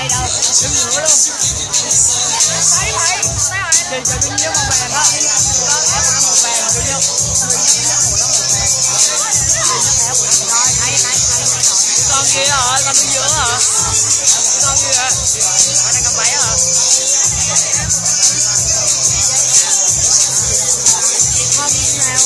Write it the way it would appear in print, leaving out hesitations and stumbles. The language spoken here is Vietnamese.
đâu, đứng ngửa luôn. Thấy vậy, thì cho cái miếng màu vàng đó, nó áo của nó màu vàng, kiểu như nguyên cái màu đó màu vàng, cái áo của nó rồi, thấy con kia rồi, con đứng giữa hả? Con kia hả? Ở đây con váy hả? Không nào.